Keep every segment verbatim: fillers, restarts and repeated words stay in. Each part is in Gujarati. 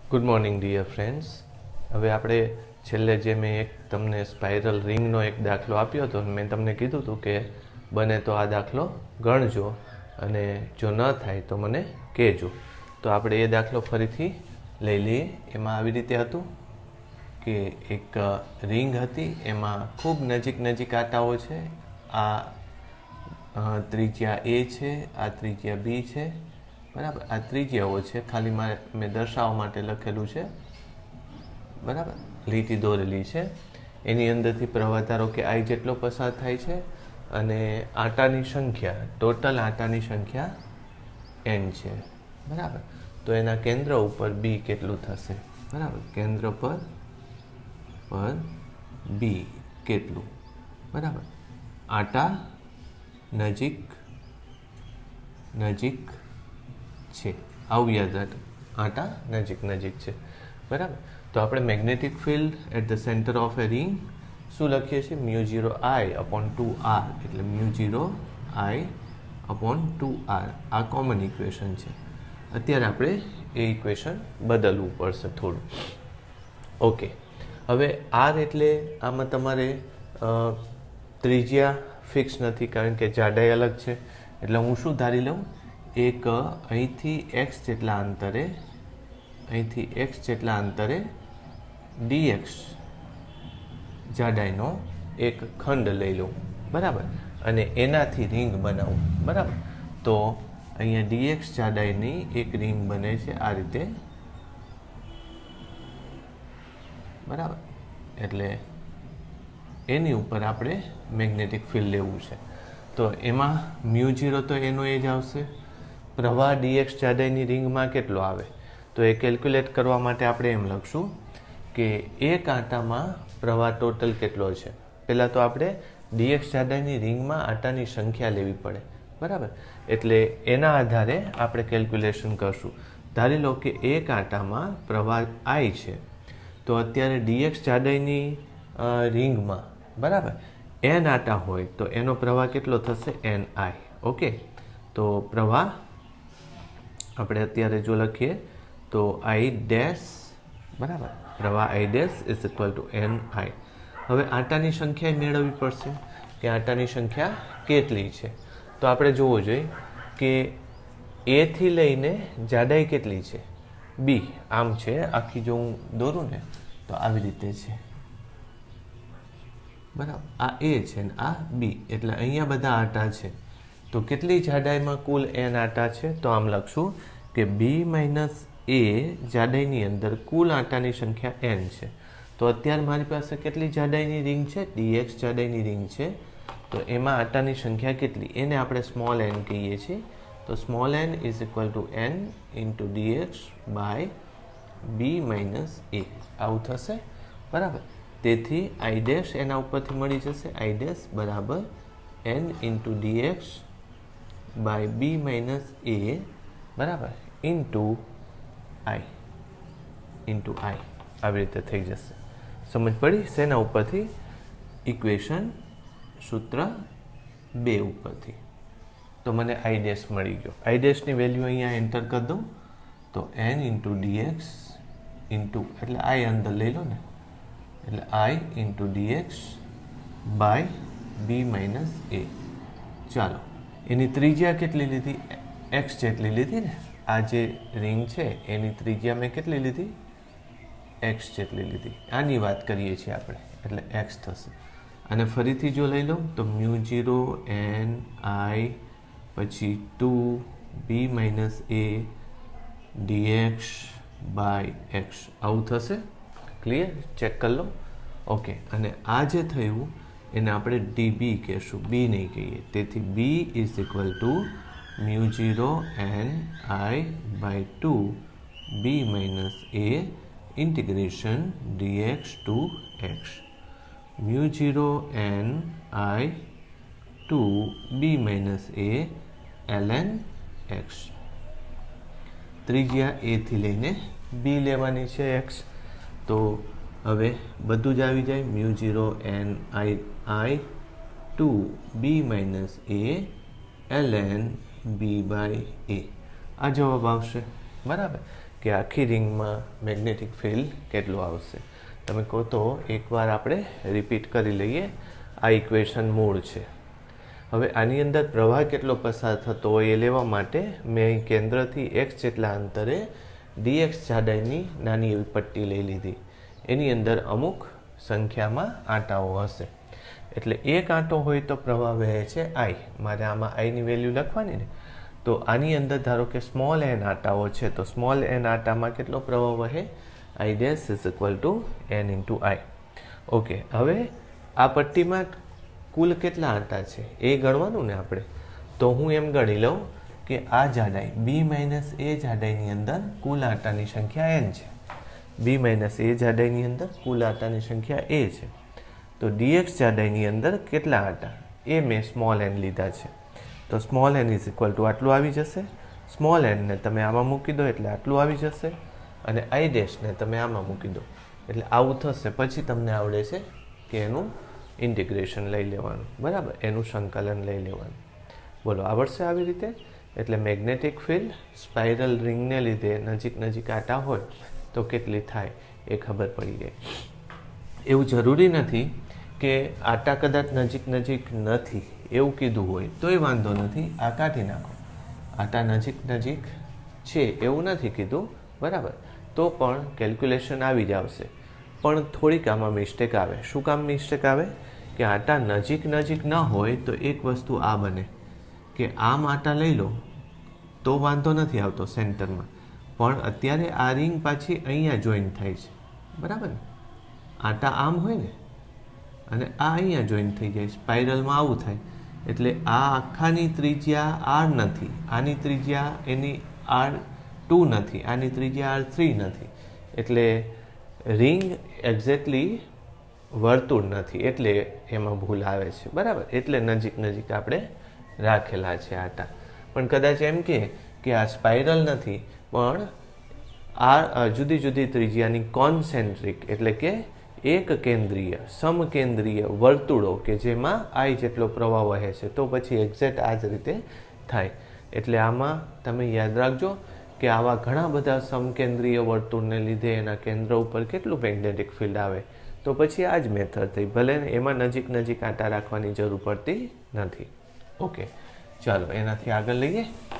Good morning dear friends. હવે આપણે છેલ્લે જે મેં એક તમને સ્પાઇરલ રિંગનો એક દાખલો આપ્યો હતો, મેં તમને કીધું હતું કે બને તો આ દાખલો ગણજો અને જો ન થાય તો મને કહેજો. તો આપણે એ દાખલો ફરીથી લઈ લઈએ. એમાં આવી રીતે હતું કે એક રિંગ હતી, એમાં ખૂબ નજીક નજીક આટાઓ છે. આ ત્રિજ્યા એ છે, આ ત્રિજ્યા બી છે, બરાબર. આ ત્રિજ્યાઓ છે, ખાલી મારે મેં દર્શાવવા માટે લખેલું છે, બરાબર. લીટી દોરેલી છે, એની અંદરથી પ્રવાહ ધારો કે આઈ જેટલો પસાર થાય છે અને આટાની સંખ્યા, ટોટલ આટાની સંખ્યા એન છે, બરાબર. તો એના કેન્દ્ર ઉપર બી કેટલું થશે, બરાબર. કેન્દ્ર પર પર બી કેટલું, બરાબર. આટા નજીક નજીક છે, આવું યાદ રાખો, આટા નજીક નજીક છે, બરાબર. તો આપણે magnetic field at the centre of a ring શું લખીએ છીએ? Mu zero I upon two R, એટલે mu zero I upon two R. આ કોમન ઇક્વેશન છે. અત્યારે આપણે એ ઇક્વેશન બદલવું પડશે થોડું. ઓકે, હવે આર એટલે આમાં તમારે ત્રિજ્યા ફિક્સ નથી, કારણ કે જાડાઈ અલગ છે. એટલે હું શું ધારી લઉં? એક અહીંથી એક્સ જેટલા અંતરે અહીંથી એક્સ જેટલા અંતરે ડીએક્સ જાડાઈનો એક ખંડ લઈ લઉં, બરાબર. અને એનાથી રિંગ બનાવું, બરાબર. તો અહીંયા ડીએક્સ જાડાઈની એક રિંગ બને છે આ રીતે, બરાબર. એટલે એની ઉપર આપણે મેગ્નેટિક ફિલ્ડ લેવું છે. તો એમાં મ્યુ ઝીરો તો એનો એ જ આવશે. પ્રવાહ ડીએક્સ જાડાઈની રિંગમાં કેટલો આવે? તો એ કેલ્ક્યુલેટ કરવા માટે આપણે એમ લખશું કે એક આટામાં પ્રવાહ ટોટલ કેટલો છે. પહેલાં તો આપણે ડીએક્સ જાડાઈની રિંગમાં આટાની સંખ્યા લેવી પડે, બરાબર. એટલે એના આધારે આપણે કેલ્ક્યુલેશન કરશું. ધારી લો કે એક આટામાં પ્રવાહ આઈ છે, તો અત્યારે ડીએક્સ જાડાઈની રિંગમાં, બરાબર, એન આટા હોય તો એનો પ્રવાહ કેટલો થશે? N I. ઓકે, તો પ્રવાહ આપણે અત્યારે જો લખીએ તો આઈ ડેશ, બરાબર. પ્રવાહ I dash is equal to N I. હવે આટાની સંખ્યા મેળવવી પડશે કે આટાની સંખ્યા કેટલી છે. તો આપણે જોવું જોઈએ કે એથી લઈને જાડાઈ કેટલી છે? બી. આમ છે, આખી જો હું દોરું ને તો આવી રીતે છે, બરાબર. આ એ છે ને આ બી, એટલે અહીંયા બધા આટા છે. તો કેટલી જાડાઈમાં કુલ એન આટા છે? તો આમ લખશું કે બી માઇનસ એ જાડાઈની અંદર કુલ આટાની સંખ્યા એન છે. તો અત્યારે મારી પાસે કેટલી જાડાઈની રિંગ છે? ડીએક્સ જાડાઈની રિંગ છે. તો એમાં આટાની સંખ્યા કેટલી? એને આપણે સ્મોલ એન કહીએ છીએ. તો small n is equal to N into dx by B minus A, આવું થશે, બરાબર. તેથી આઈ ડેશ એના ઉપરથી મળી જશે. આઈ ડેશ બરાબર N into dx by B minus A, બરાબર, ઇન્ટુ આઈ ઇન્ટુ આઈ. આવી રીતે થઈ જશે. સમજ પડી? શેના ઉપરથી? ઇક્વેશન સૂત્ર બે ઉપરથી. તો મને આઈ ડેશ મળી ગયો. આઈ ડેશની વેલ્યુ અહીંયા એન્ટર કરી દઉં તો એન ઇન્ટુ ડીએક્સ ઇન્ટુ, એટલે આઈ અંદર લઈ લો ને, એટલે I into dx by B minus A. ચાલો, એની ત્રિજ્યા કેટલી લીધી? એક્સ જેટલી લીધી ને. આ જે રિંગ છે એની ત્રિજ્યા મેં કેટલી લીધી? એક્સ જેટલી લીધી. આની વાત કરીએ છીએ આપણે, એટલે એક્સ થશે. અને ફરીથી જો લઈ લઉં તો મ્યુ ઝીરો એન આઈ પછી two B minus A dx by X, આવું થશે. ક્લિયર? ચેક કરી લો. ઓકે, અને આ જે થયું એને આપણે ડીબી કહેશું, બી નહીં કહીએ. તેથી B is equal to mu zero N I by two B minus A integration dx to X. Mu zero N I two B minus A L N X. ત્રિજ્યા એથી લઈને બી લેવાની છે, એક્સ. તો હવે બધું જ આવી જાય. Mu zero N I I two B minus A L N B by A. આ જવાબ આવશે, બરાબર. કે આખી રિંગમાં મેગ્નેટિક ફિલ્ડ કેટલું આવશે. તમે કહો તો એકવાર આપણે રિપીટ કરી લઈએ. આ ઇક્વેશન મૂળ છે. હવે આની અંદર પ્રવાહ કેટલો પસાર થતો હોય એ લેવા માટે મેં અહીં કેન્દ્રથી એક્સ જેટલા અંતરે ડીએક્સ જાડાઈની નાની એવી પટ્ટી લઈ લીધી. એની અંદર અમુક સંખ્યામાં આંટાઓ હશે. એટલે એક આંટો હોય તો પ્રવાહ વહે છે આઈ. મારે આમાં આઈની વેલ્યુ લખવાની ને, તો આની અંદર ધારો કે સ્મોલ એન આંટાઓ છે, તો સ્મોલ એન આંટામાં કેટલો પ્રવાહ વહે? I dash is equal to N into I. Okay, હવે આ પટ્ટીમાં કુલ કેટલા આંટા છે એ ગણવાનું ને આપણે. તો હું એમ ગણી લઉં કે આ જાડાઈ બી માઇનસ એ જાડાઈની અંદર કુલ આંટાની સંખ્યા એન છે. બી માઇનસ એ જાડાઈની અંદર કુલ આંટાની સંખ્યા એ છે. તો ડીએક્સ જાડાઈની અંદર કેટલા આંટા એ મેં સ્મોલ એન લીધા છે. તો small n is equal to આટલું આવી જશે. સ્મોલ એનને તમે આમાં મૂકી દો એટલે આટલું આવી જશે. અને આઈ ડેશને તમે આમાં મૂકી દો એટલે આવું થશે. પછી તમને આવડે છે કે એનું ઇન્ટિગ્રેશન લઈ લેવાનું, બરાબર, એનું સંકલન લઈ લેવાનું. બોલો, આવડશે આવી રીતે? એટલે મેગ્નેટિક ફિલ્ડ સ્પાઇરલ રિંગને લીધે નજીક નજીક આંટા હોય તો કેટલી થાય એ ખબર પડી જાય. એવું જરૂરી નથી કે આંટા કદાચ નજીક નજીક નથી એવું કીધું હોય તોય વાંધો નથી, આ કાઢી નાખો. આંટા નજીક નજીક છે એવું નથી કીધું, બરાબર, તો પણ કેલ્ક્યુલેશન આવી જ આવશે. પણ થોડીક આમાં મિસ્ટેક આવે. શું કામ મિસ્ટેક આવે? કે આંટા નજીક નજીક ન હોય તો એક વસ્તુ આ બને કે આમ આંટા લઈ લો તો વાંધો નથી આવતો સેન્ટરમાં, પણ અત્યારે આ રિંગ પાછી અહીંયા જોઈન્ટ થાય છે, બરાબર ને? આંટા આમ હોય ને અને આ અહીંયા જોઈન્ટ થઈ જાય, સ્પાઇરલમાં આવું થાય. એટલે આ આખાની ત્રિજ્યા આર નથી, આની ત્રિજ્યા એની આર ટુ નથી, આની ત્રિજ્યા આર થ્રી નથી. એટલે રિંગ એક્ઝેક્ટલી વર્તુળ નથી, એટલે એમાં ભૂલ આવે છે, બરાબર. એટલે નજીક નજીક આપણે રાખેલા છે આંટા. પણ કદાચ એમ કે કે આ સ્પાઇરલ નથી પણ આ જુદી જુદી ત્રિજ્યાની કોન્સેન્ટ્રિક એટલે કે એક કેન્દ્રીય સમકેન્દ્રીય વર્તુળો કે જેમાં આઈ જેટલો પ્રવાહ વહે છે, તો પછી એક્ઝેક્ટ આ જ રીતે થાય. એટલે આમાં તમે યાદ રાખજો કે આવા ઘણા બધા સમકેન્દ્રીય વર્તુળને લીધે એના કેન્દ્ર ઉપર કેટલું મેગ્નેટિક ફિલ્ડ આવે, તો પછી આ જ મેથડ થઈ. ભલે એમાં નજીક નજીક આંટા રાખવાની જરૂર પડતી નથી. ઓકે, ચાલો એનાથી આગળ લઈએ.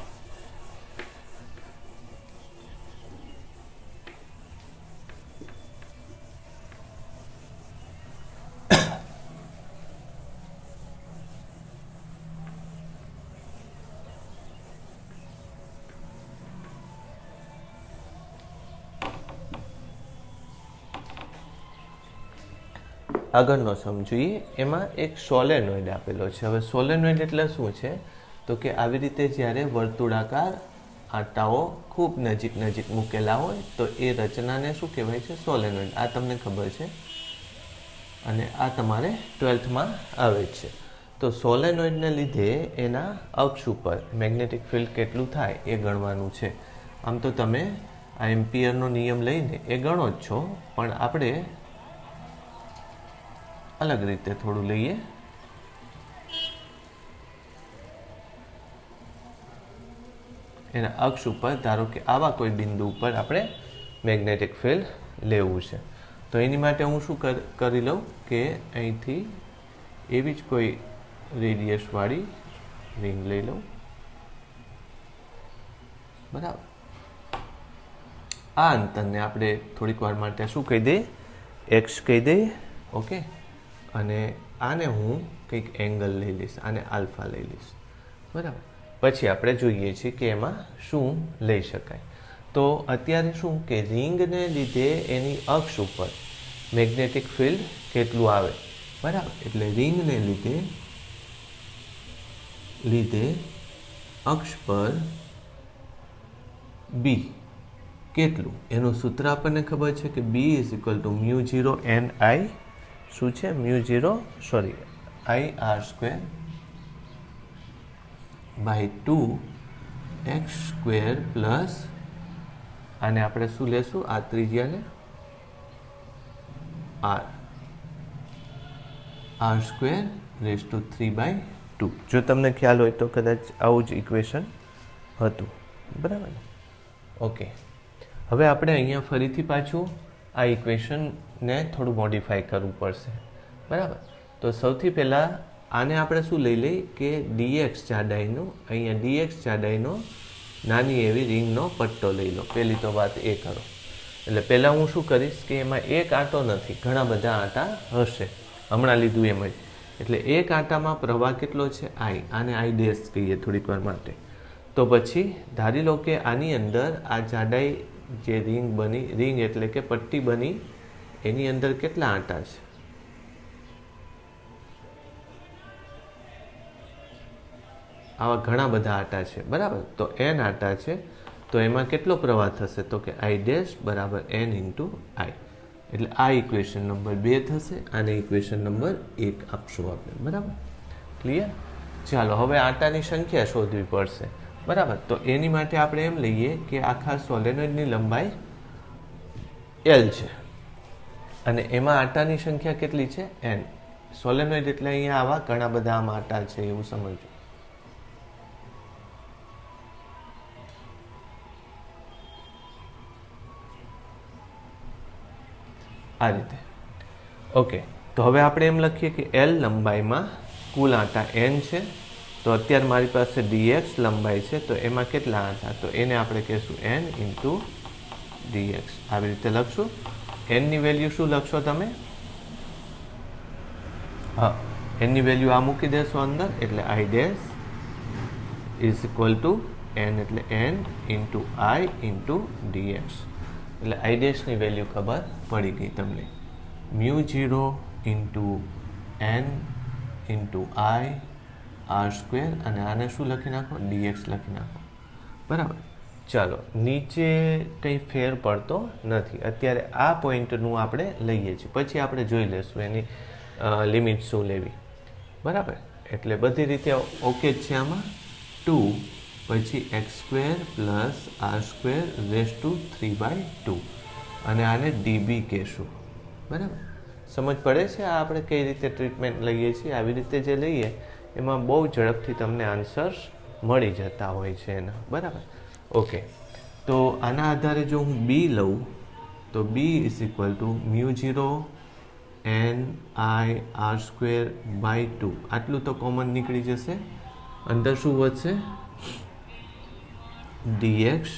આગળનો સમજીએ. એમાં એક સોલેનોઇડ આપેલો છે. હવે સોલેનોઇડ એટલે શું છે? તો કે આવી રીતે જ્યારે વર્તુળાકાર આંટાઓ ખૂબ નજીક નજીક મૂકેલા હોય તો એ રચનાને શું કહેવાય છે? સોલેનોઇડ. આ તમને ખબર છે અને આ તમારે ટ્વેલ્થમાં આવે જ છે. તો સોલેનોઇડને લીધે એના અક્ષ ઉપર મેગ્નેટિક ફિલ્ડ કેટલું થાય એ ગણવાનું છે. આમ તો તમે આ એમ્પિયરનો નિયમ લઈને એ ગણો જ છો, પણ આપણે અલગ રીતે થોડું લઈએ. એના અક્ષ ઉપર ધારો કે આવા કોઈ બિંદુ ઉપર આપણે મેગ્નેટિક ફિલ્ડ લેવું છે. તો એની માટે હું શું કરી લઉં કે અહીંથી એવી જ કોઈ રેડિયસવાળી રિંગ લઈ લઉં, બરાબર. આ અંતરને આપણે થોડીક વાર માટે શું કહી દઈએ? એક્સ કહી દઈએ. ઓકે, અને આને હું કંઈક એંગલ લઈ લઈશ, આને આલ્ફા લઈ લઈશ, બરાબર. પછી આપણે જોઈએ છીએ કે એમાં શું લઈ શકાય. તો અત્યારે શું કે રિંગને લીધે એની અક્ષ ઉપર મેગ્નેટિક ફિલ્ડ કેટલું આવે, બરાબર. એટલે રિંગને લીધે લીધે અક્ષ પર બી કેટલું, એનું સૂત્ર આપણને ખબર છે કે B is equal to mu zero N I શું છે? Mu zero sorry I R square by two X square plus આને આપણે શું લેશું? આ ત્રિજ્યાને R R square raise to three by two. જો તમને ખ્યાલ હોય તો કદાચ આવું જ ઇક્વેશન હતું, બરાબર ને? ઓકે, હવે આપણે અહીંયા ફરીથી પાછું આ ઇક્વેશનને થોડું મોડિફાઈ કરવું પડશે, બરાબર. તો સૌથી પહેલાં આને આપણે શું લઈ લઈએ કે ડીએક્સ જાડાઈનો, અહીંયા ડીએક્સ જાડાઈનો નાની એવી રિંગનો પટ્ટો લઈ લો. પહેલી તો વાત એ કરો. એટલે પહેલાં હું શું કરીશ કે એમાં એક આંટો નથી, ઘણા બધા આંટા હશે. હમણાં લીધું એમ જ. એટલે એક આંટામાં પ્રવાહ કેટલો છે? આઈ. આને આઈ ડેશ કહીએ થોડીક વાર માટે. તો પછી ધારી લો કે આની અંદર આ જાડાઈ જે રિંગ બની, રિંગ એટલે કે પટ્ટી બની, એની અંદર કેટલા આંટા છે? આવા ઘણા બધા આંટા છે, બરાબર. તો એન આંટા છે, તો એમાં કેટલો પ્રવાહ થશે? તો કે આઈ ડેશ બરાબર એન ઇન્ટુ આઈ. એટલે આ ઇક્વેશન નંબર બે થશે, આને ઇક્વેશન નંબર એક આપશું આપણે, બરાબર. ક્લિયર? ચાલો હવે આંટાની સંખ્યા શોધવી પડશે, બરાબર. તો એની માટે આપણે એમ લઈએ કે આખા સોલેનોઇડની લંબાઈ એલ છે અને એમાં આંટાની સંખ્યા કેટલી છે? એન. સોલેનોઇડ એટલે અહીંયા આવા ઘણા બધા આમ આંટા છે એવું સમજજો. આ રીતે. ઓકે, તો હવે આપણે એમ લખીએ કે એલ લંબાઈમાં કુલ આંટા એન છે. તો અત્યારે મારી પાસે ડીએક્સ લંબાઈ છે, તો એમાં કેટલા આંટા? તો એને આપણે કહીશું એન ઇન્ટુ ડીએક્સ. આવી રીતે લખશું. એનની વેલ્યુ શું લખશો તમે? હા, એનની વેલ્યુ આ મૂકી દેશો અંદર. એટલે I dash is equal to N એટલે N into I into dx. એટલે આઈ ડેશની વેલ્યુ ખબર પડી ગઈ તમને. Mu zero into N into I R square, અને આને શું લખી નાખો? ડીએક્સ લખી નાખો, બરાબર. ચાલો, નીચે કંઈ ફેર પડતો નથી. અત્યારે આ પોઈન્ટનું આપણે લઈએ છીએ, પછી આપણે જોઈ લઈશું એની લિમિટ શું લેવી, બરાબર. એટલે બધી રીતે ઓકે જ છે આમાં. ટુ પછી X square plus R square raise to three by two, અને આને ડીબી કહેશું, બરાબર. સમજ પડે છે આ આપણે કઈ રીતે ટ્રીટમેન્ટ લઈએ છીએ? આવી રીતે જે લઈએ એમાં બહુ ઝડપથી તમને આન્સર્સ મળી જતા હોય છે એના, બરાબર. ઓકે, તો આના આધારે જો હું બી લઉં તો B is equal to mu zero N I R square by two. આટલું તો કોમન નીકળી જશે. અંદર શું વધશે? dx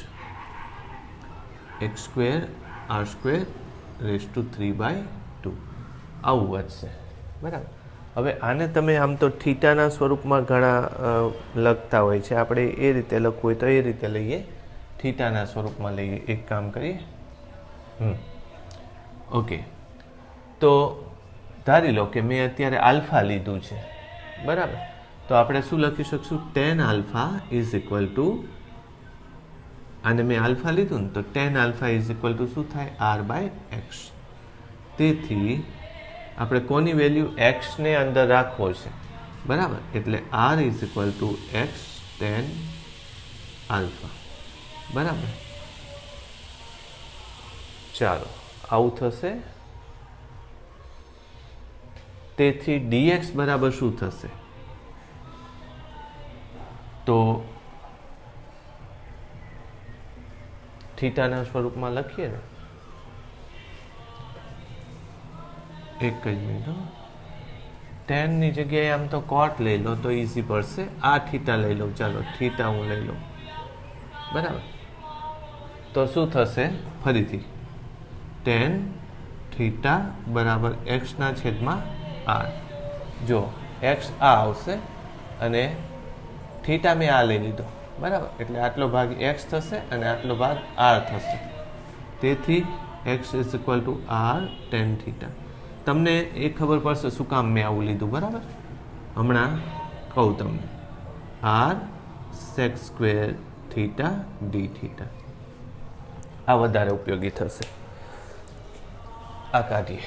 X square R square raise to three by two આવું વધશે, બરાબર. હવે આને તમે આમ તો થીટાના સ્વરૂપમાં ઘણા લખતા હોય છે. આપણે એ રીતે લખવું હોય તો એ રીતે લઈએ, થીટાના સ્વરૂપમાં લઈએ. એક કામ કરીએ. હમ ઓકે, તો ધારી લો કે મેં અત્યારે આલ્ફા લીધું છે, બરાબર. તો આપણે શું લખી શકશું? Tan alpha is equal to, આને મેં આલ્ફા લીધું ને, તો tan alpha is equal to શું થાય? R by X. તેથી આપણે કોની વેલ્યુ? એક્સને અંદર રાખવો છે, બરાબર. એટલે R is equal to X tan alpha, બરાબર. ચાલો, આવું થશે. તેથી ડીએક્સ બરાબર શું થશે? તો થીટાના સ્વરૂપમાં લખીએ ને, એક જ મિનિટ. ટેનની જગ્યાએ આમ તો કોટ લઈ લો તો ઇઝી પડશે. આ થીટા લઈ લઉં, ચાલો થીટા હું લઈ લઉં, બરાબર. તો શું થશે? ફરીથી ટેન થીટા બરાબર એક્સના છેદમાં આર. જો એક્સ આ આવશે અને થીટા મેં આ લઈ લીધો, બરાબર. એટલે આટલો ભાગ એક્સ થશે અને આટલો ભાગ આર થશે. તેથી X is equal to R tan theta. તમને એ ખબર પડશે શું કામ મેં આવું લીધું, બરાબર. હમણાં કહું તમને. R sec square theta D theta, આ વધારે ઉપયોગી થશે. આ કાઢીએ.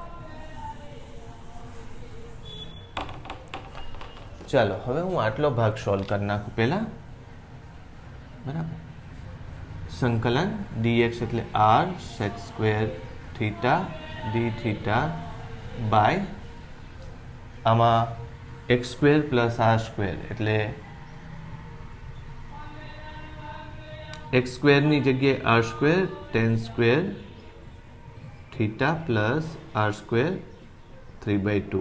ચાલો, હવે હું આટલો ભાગ સોલ્વ કરી નાખું પહેલા, બરાબર. સંકલન ડીએક્સ એટલે R sec square theta D theta by આમાં X square plus R square એટલે एक्स स्क्वेરની જગ્યાએ R square tan square theta plus R square three by two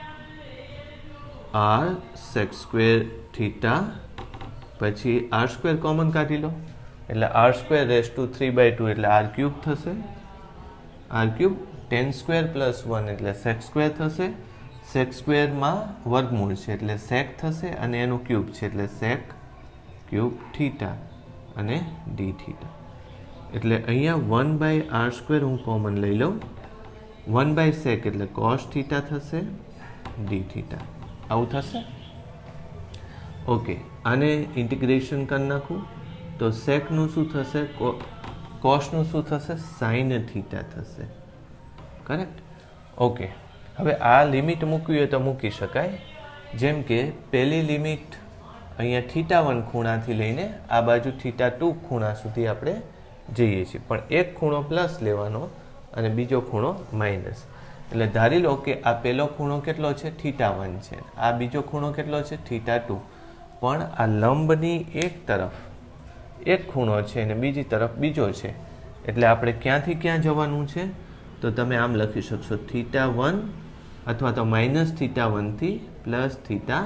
R sec square theta પછી આર સ્ક્વેર કોમન કાઢી લો એટલે R square raise to three by two એટલે આર ક્યુબ થશે R cube tan square plus one એટલે સેક સ્ક્વેર થશે સેક સ્ક્વેરમાં વર્ગમૂળ છે એટલે સેક થશે અને એનું ક્યુબ છે એટલે સેક ક્યુબ થીટા અને ડી થીટા એટલે અહીંયા વન બાય આર સ્ક્વેર હું કોમન લઈ લઉં વન બાય સેક એટલે કોસ થીટા થશે ડી થીટા આવું થશે ઓકે આને ઇન્ટિગ્રેશન કરી નાખું તો સેકનું શું થશે કોસનું શું થશે સાઇન થીટા થશે કરેક્ટ ઓકે હવે આ લિમિટ મૂકવી હોય તો મૂકી શકાય જેમ કે પહેલી લિમિટ અહીંયા થીટા વન ખૂણાથી લઈને આ બાજુ થીટા ટુ ખૂણા સુધી આપણે જઈએ છીએ પણ એક ખૂણો પ્લસ લેવાનો અને બીજો ખૂણો માઇનસ એટલે ધારી લો કે આ પહેલો ખૂણો કેટલો છે થીટા વન છે આ બીજો ખૂણો કેટલો છે થીટા ટુ પણ આ લંબની એક તરફ એક ખૂણો છે અને બીજી તરફ બીજો છે એટલે આપણે ક્યાંથી ક્યાં જવાનું છે તો તમે આમ લખી શકશો થીટા વન અથવા તો માઇનસ થીટા વનથી પ્લસ થીટા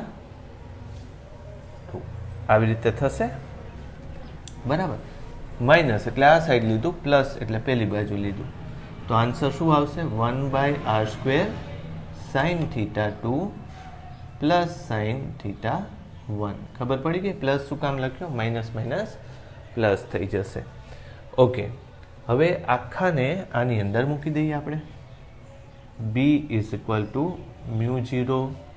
ટુ આવી રીતે થશે બરાબર માઇનસ એટલે આ સાઈડ લીધું પ્લસ એટલે પેલી બાજુ લીધું તો આન્સર શું આવશે one by R square sine theta two plus sine theta one ખબર પડી ગઈ પ્લસ શું કામ લખ્યો માઇનસ માઇનસ પ્લસ થઈ જશે ઓકે હવે આખાને આની અંદર મૂકી દઈએ આપણે B is equal to mu zero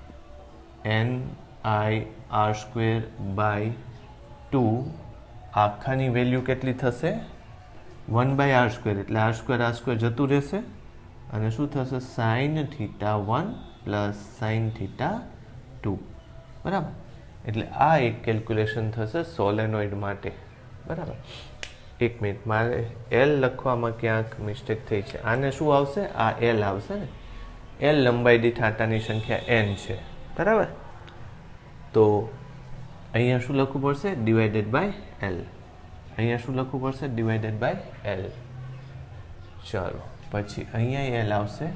N I R square by two આખાની વેલ્યુ કેટલી થશે વન બાય આર સ્ક્વેર એટલે આર સ્ક્વેર આર સ્ક્વેર જતું રહેશે અને શું થશે sine theta one plus sine theta two બરાબર એટલે આ એક કેલ્ક્યુલેશન થશે સોલેનોઇડ માટે બરાબર એક મિનિટ મારે એલ લખવામાં ક્યાંક મિસ્ટેક થઈ છે આને શું આવશે આ એલ આવશે ને એલ લંબાઈ દીઠ આટાની સંખ્યા એન છે બરાબર તો અહીંયા શું લખવું પડશે ડિવાઇડેડ બાય એલ અહીંયા શું લખવું પડશે ડિવાઇડેડ બાય એલ ચાલો પછી અહીંયા એલ આવશે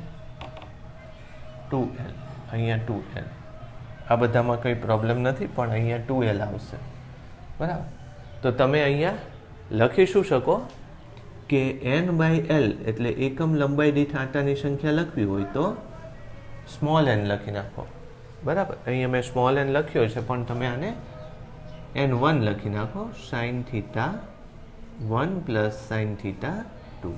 ટુ એલ અહીંયા ટુ એલ આ બધામાં કંઈ પ્રોબ્લેમ નથી પણ અહીંયા ટુ એલ આવશે બરાબર તો તમે અહીંયા લખી શું શકો કે એન બાય એલ એટલે એકમ લંબાઈ દીઠ આટાની સંખ્યા લખવી હોય તો સ્મોલ એન લખી નાખો બરાબર અહીંયા મેં સ્મોલ એન લખ્યો છે પણ તમે આને એન વન લખી નાખો sine theta one plus sine theta two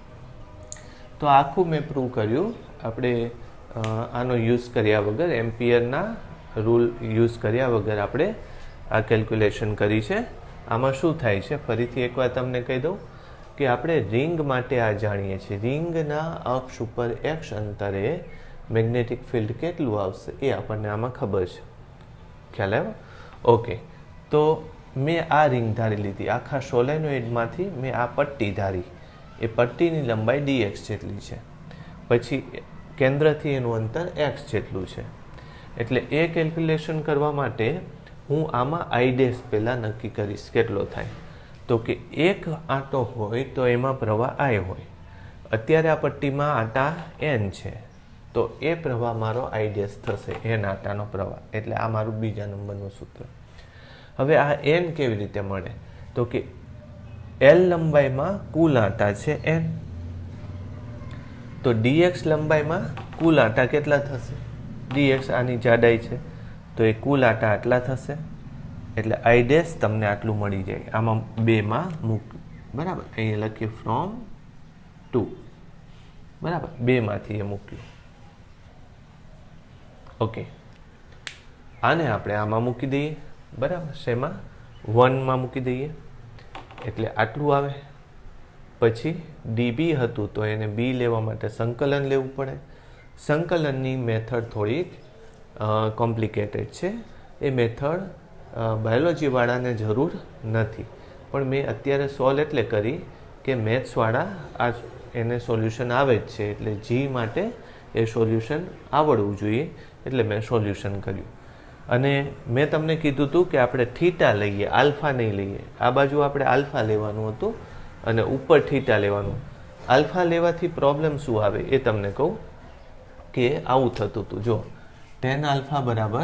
તો આખું મેં પ્રૂવ કર્યું આપણે આનો યુઝ કર્યા વગર એમ્પિયરના રૂલ યુઝ કર્યા વગર આપણે આ કેલ્ક્યુલેશન કરી છે આમાં શું થાય છે ફરીથી એકવાર તમને કહી દઉં કે આપણે રિંગ માટે આ જાણીએ છીએ રિંગના અક્ષ ઉપર એક્સ અંતરે મેગ્નેટિક ફિલ્ડ કેટલું આવશે એ આપણને આમાં ખબર છે ખ્યાલ આવ્યો ઓકે તો મેં આ રિંગ ધારી લીધી આખા સોલેનોઇડમાંથી મેં આ પટ્ટી ધારી એ પટ્ટીની લંબાઈ ડી એક્સ જેટલી છે પછી કેન્દ્રથી એનું અંતર એક્સ જેટલું છે એટલે એ કેલ્ક્યુલેશન કરવા માટે હું આમાં આઈ ડેશ પહેલાં નક્કી કરીશ કેટલો થાય તો કે એક આંટો હોય તો એમાં પ્રવાહ આઈ હોય અત્યારે આ પટ્ટીમાં આંટા એન છે તો એ પ્રવાહ મારો આઈ ડેશ થશે એન આંટાનો પ્રવાહ એટલે આ મારું બીજા નંબરનું સૂત્ર હવે આ એન કેવી રીતે મળે તો કે એલ લંબાઈમાં કુલ આંટા છે એન તો ડીએક્સ લંબાઈમાં કુલ આંટા કેટલા થશે ડીએક્સ આની જાડાઈ છે તો એ કુલ આંટા આટલા થશે એટલે આઈ ડેશ તમને આટલું મળી જાય આમાં બેમાં મૂક બરાબર અહીંયા લખીએ ફ્રોમ ટુ બરાબર બેમાંથી એ મૂક્યું ઓકે આને આપણે આમાં મૂકી દઈએ બરાબર શેમાં વનમાં મૂકી દઈએ એટલે આટલું આવે પછી ડીબી હતું તો એને બી લેવા માટે સંકલન લેવું પડે સંકલનની મેથડ થોડીક કોમ્પ્લિકેટેડ છે એ મેથડ બાયોલોજીવાળાને જરૂર નથી પણ મેં અત્યારે સોલ્વ એટલે કરી કે મેથ્સવાળા આ એને સોલ્યુશન આવે જ છે એટલે જી માટે એ સોલ્યુશન આવડવું જોઈએ એટલે મેં સોલ્યુશન કર્યું અને મેં તમને કીધું હતું કે આપણે થીટા લઈએ, આલ્ફા નહીં લઈએ. આ બાજુ આપણે આલ્ફા લેવાનું હતું અને ઉપર થીટા લેવાનું. આલ્ફા લેવાથી પ્રોબ્લેમ શું આવે એ તમને કહું કે આવું થતું હતું. જો ટેન આલ્ફા બરાબર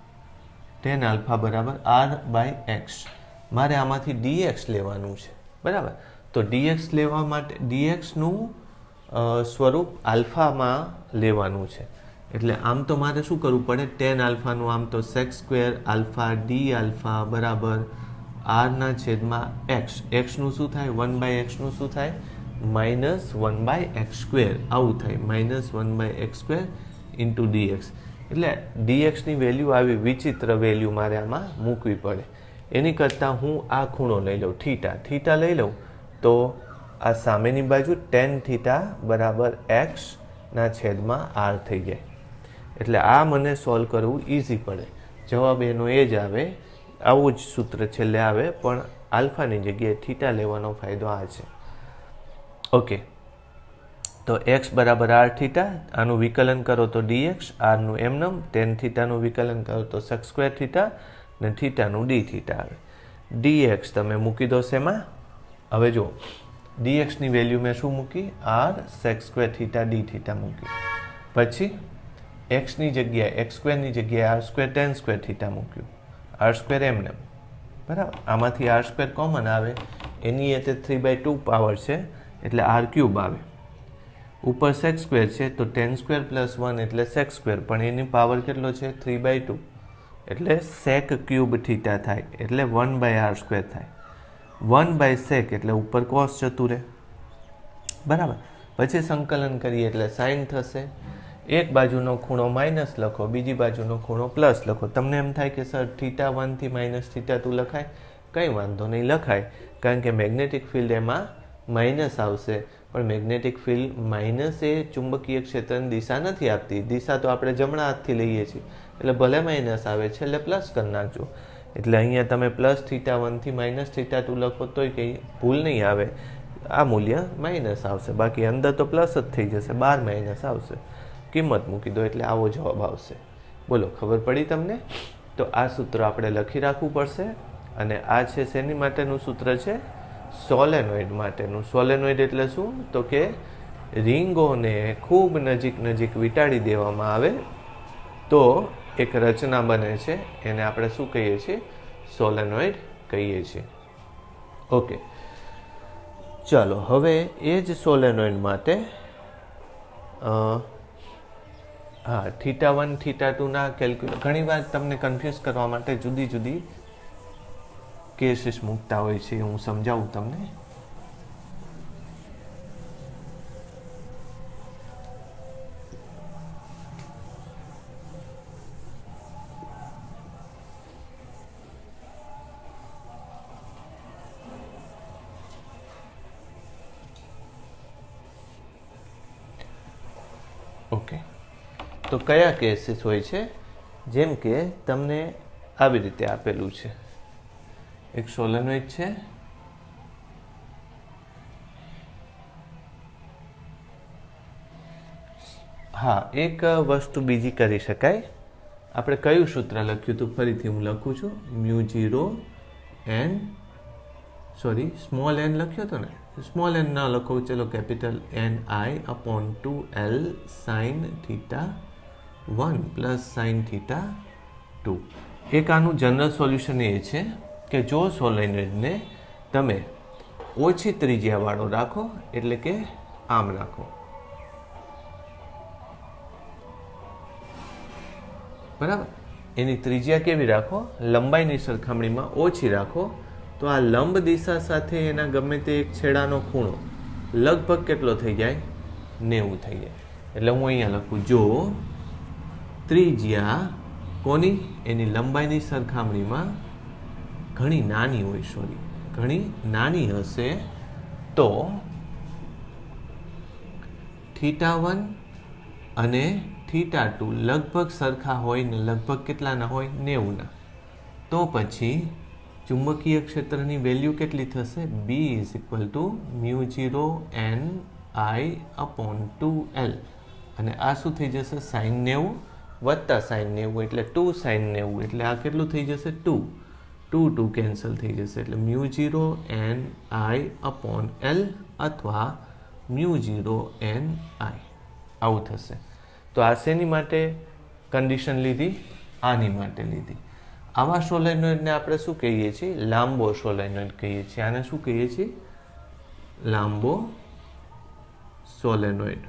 ટેન આલ્ફા બરાબર આર બાય એક્સ. મારે આમાંથી ડીએક્સ લેવાનું છે, બરાબર. તો ડીએક્સ લેવા માટે ડીએક્સનું સ્વરૂપ આલ્ફામાં લેવાનું છે. એટલે આમ તો મારે શું કરવું પડે, ટેન આલ્ફાનું આમ તો sec square alpha d alpha બરાબર આરના છેદમાં એક્સ. એક્સનું શું થાય, વન બાય એક્સનું શું થાય, minus one by x square. આવું થાય, minus one by x square into dx. એટલે ડીએક્સની વેલ્યુ આવી વિચિત્ર વેલ્યુ મારે આમાં મૂકવી પડે. એની કરતાં હું આ ખૂણો લઈ લઉં, થીટા. થીટા લઈ લઉં તો આ સામેની બાજુ ટેન થીટા બરાબર એક્સના છેદમાં આર થઈ જાય. એટલે આ મને સોલ્વ કરવું ઇઝી પડે. જવાબ એનો એ જ આવે, આવું જ સૂત્ર છેલ્લે આવે, પણ આલ્ફાની જગ્યાએ થીટા લેવાનો ફાયદો આ છે. ઓકે, તો એક્સ બરાબર આર થીટા, આનું વિકલન કરો તો ડીએક્સ, આરનું એમનમ, ટેન થીટાનું વિકલન કરો તો સેક સ્ક્વેર થીટા, ને થીટાનું ડી થીટા આવે. ડીએક્સ તમે મૂકી દો શેમાં, હવે જો ડીએક્સની વેલ્યુ મેં શું મૂકી, r sec square theta D theta મૂકી. પછી એક્સની જગ્યાએ એક્સ સ્ક્વેરની જગ્યાએ R square tan square theta મૂક્યું, આર સ્ક્વેર એમને બરાબર. આમાંથી આર સ્ક્વેર કોમન આવે, એની એ તે થ્રી બાય ટુ પાવર છે એટલે આર ક્યુબ આવે. ઉપર સેક સ્ક્વેર છે તો ટેન સ્ક્વેર પ્લસ વન એટલે સેક સ્ક્વેર, પણ એની પાવર કેટલો છે, થ્રી બાય ટુ, એટલે સેક ક્યુબ થીટા થાય, એટલે વન બાય આર સ્ક્વેર થાય. વન બાય સેક એટલે ઉપર કોસ જતું રહે, બરાબર. પછી સંકલન કરીએ એટલે સાઇન થશે. એક બાજુનો ખૂણો માઇનસ લખો, બીજી બાજુનો ખૂણો પ્લસ લખો. તમને એમ થાય કે સર થીટા વનથી માઇનસ થીટા ટુ લખાય, કંઈ વાંધો નહીં, લખાય. કારણ કે મેગ્નેટિક ફિલ્ડ એમાં માઇનસ આવશે, પણ મેગ્નેટિક ફિલ્ડ માઇનસ એ ચુંબકીય ક્ષેત્રની દિશા નથી આપતી. દિશા તો આપણે જમણા હાથથી લઈએ છીએ, એટલે ભલે માઇનસ આવે છે એટલે પ્લસ કરી નાખજો. એટલે અહીંયા તમે પ્લસ થીટા વનથી માઇનસ થીટા ટુ લખો તોય કંઈ ભૂલ નહીં આવે. આ મૂલ્ય માઇનસ આવશે, બાકી અંદર તો પ્લસ જ થઈ જશે, બાર માઇનસ આવશે. કિંમત મૂકી દો એટલે આવો જવાબ આવશે. બોલો, ખબર પડી તમને? તો આ સૂત્ર આપણે લખી રાખવું પડશે. અને આ છે શેની માટેનું સૂત્ર છે, સોલેનોઇડ માટેનું. સોલેનોઇડ એટલે શું, તો કે રીંગોને ખૂબ નજીક નજીક વીંટાળી દેવામાં આવે તો એક રચના બને છે, એને આપણે શું કહીએ છીએ, સોલેનોઇડ કહીએ છીએ. ઓકે, ચાલો હવે એ જ સોલેનોઇડ માટે હા થીટા વન થીટા ટુના કેલ્ક્યુલેટ ઘણી વાર તમને કન્ફ્યુઝ કરવા માટે જુદી જુદી કેસીસ મૂકતા હોય છે, હું સમજાવું તમને. ઓકે, તો કયા કેસીસ હોય છે, જેમ કે તમને આવી રીતે આપેલું છે, એક સોલેનોઇડ છે, હા એક વસ્તુ બીજી કરી શકાય. આપણે કયું સૂત્ર લખ્યું હતું, ફરીથી હું લખું છું, mu zero n sorry small n લખ્યો હતો ને, સ્મોલ એન ના લખો, ચલો capital n I upon two l sine theta one plus sine theta two. એક આનું જનરલ સોલ્યુશન એ છે કે જો સોલેનોઇડને તમે ઓછી ત્રિજ્યાવાળો રાખો, એટલે કે આમ રાખો, બરાબર, એની ત્રિજ્યા કેવી રાખો, લંબાઈની સરખામણીમાં ઓછી રાખો, તો આ લંબ દિશા સાથે એના ગમે તે એક છેડાનો ખૂણો લગભગ કેટલો થઈ જાય, નેવું થઈ જાય. એટલે હું અહીંયા લખું, જો ત્રિજ્યા કોની, એની લંબાઈની સરખામણીમાં ઘણી નાની હોય, સોરી ઘણી નાની હશે, તો થીટા વન અને થીટા ટુ લગભગ સરખા હોય ને લગભગ કેટલાના હોય, નેવુંના. તો પછી ચુંબકીય ક્ષેત્રની વેલ્યુ કેટલી થશે, B is equal to mu zero N I upon two l, અને આ શું થઈ જશે, સાઇન નેવું વત્તા સાઈન નેવું એટલે ટુ સાઈન નેવું એટલે આ કેટલું થઈ જશે ટુ ટુ ટુ કેન્સલ થઈ જશે એટલે mu zero N I upon l અથવા મ્યુ ઝીરો એન આઈ આવું થશે. તો આ શેની માટે કન્ડિશન લીધી? આની માટે લીધી. આવા સોલેનોઇડને આપણે શું કહીએ છીએ? લાંબો સોલેનોઇડ કહીએ છીએ. આને શું કહીએ છીએ? લાંબો સોલેનોઇડ.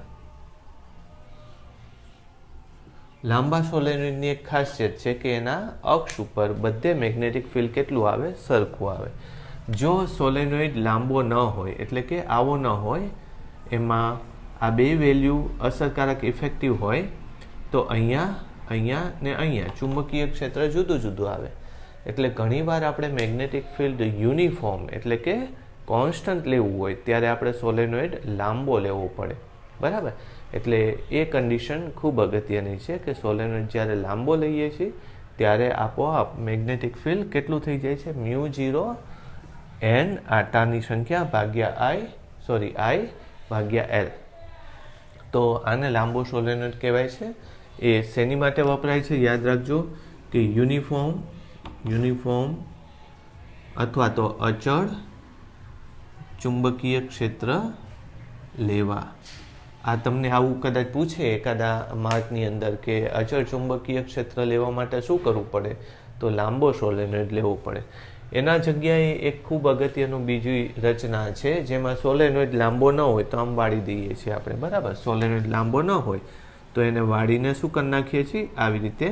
લાંબા સોલેનોઇડની એક ખાસિયત છે કે એના અક્ષ ઉપર બધે મેગ્નેટિક ફિલ્ડ કેટલું આવે? સરખું આવે. જો સોલેનોઇડ લાંબો ન હોય એટલે કે આવો ન હોય, એમાં આ બે વેલ્યુ અસરકારક ઇફેક્ટિવ હોય તો અહીંયા અહીંયા ને અહીંયા ચુંબકીય ક્ષેત્ર જુદું જુદું આવે. એટલે ઘણીવાર આપણે મેગ્નેટિક ફિલ્ડ યુનિફોર્મ એટલે કે કોન્સ્ટન્ટ લેવું હોય ત્યારે આપણે સોલેનોઇડ લાંબો લેવો પડે. બરાબર? એટલે એ કન્ડિશન ખૂબ અગત્યની છે કે સોલેનોઇડ જ્યારે લાંબો લઈએ છીએ ત્યારે આપોઆપ મેગ્નેટિક ફિલ્ડ કેટલું થઈ જાય છે? મ્યુ ઝીરો એન આટાની સંખ્યા ભાગ્યા આઈ સોરી આઈ ભાગ્યા એલ. તો આને લાંબો સોલેનોઇડ કહેવાય છે. એ શેની માટે વપરાય છે? યાદ રાખજો કે યુનિફોર્મ યુનિફોર્મ અથવા તો અચળ ચુંબકીય ક્ષેત્ર લેવા. આ તમને આવું કદાચ પૂછે એકાદા માર્કની અંદર કે અચળ ચુંબકીય ક્ષેત્ર લેવા માટે શું કરવું પડે? તો લાંબો સોલેનોઇડ લેવો પડે. એના જગ્યાએ એક ખૂબ અગત્યનું બીજી રચના છે જેમાં સોલેનોઇડ લાંબો ન હોય તો આમ વાળી દઈએ છીએ આપણે. બરાબર? સોલેનોઇડ લાંબો ન હોય તો એને વાળીને શું કરી નાખીએ છીએ? આવી રીતે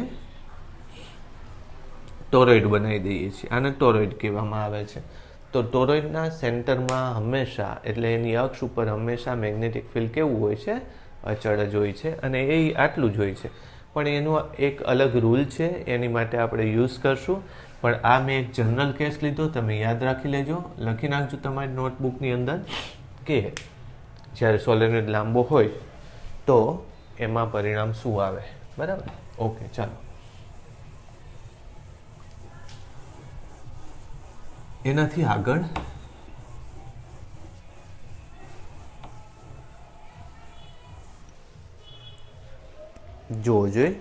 ટોરોઇડ બનાવી દઈએ છીએ. આને ટોરોઇડ કહેવામાં આવે છે. તો ટોરોઇડના સેન્ટરમાં હંમેશા એટલે એની અક્ષ ઉપર હંમેશા મેગ્નેટિક ફિલ્ડ કેવું હોય છે? અચળ જ હોય છે. અને એ આટલું જ હોય છે. પણ એનું એક અલગ રૂલ છે, એની માટે આપણે યુઝ કરશું. પણ આ મેં એક જનરલ કેસ લીધો, તમે યાદ રાખી લેજો, લખી નાખજો તમારી નોટબુકની અંદર કે જ્યારે સોલેનોઇડ લાંબો હોય તો એમાં પરિણામ શું આવે. બરાબર? ઓકે, ચાલો. એનાથી આગળ જોવો જોઈએ.